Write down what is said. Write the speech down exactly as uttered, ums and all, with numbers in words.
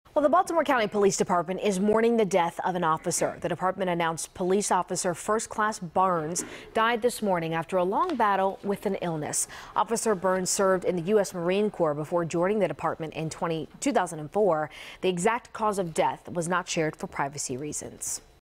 Well, the Baltimore County Police Department is mourning the death of an officer. The department announced police officer First Class Byrnes died this morning after a long battle with an illness. Officer Byrnes served in the U S Marine Corps before joining the department in two thousand four. The exact cause of death was not shared for privacy reasons.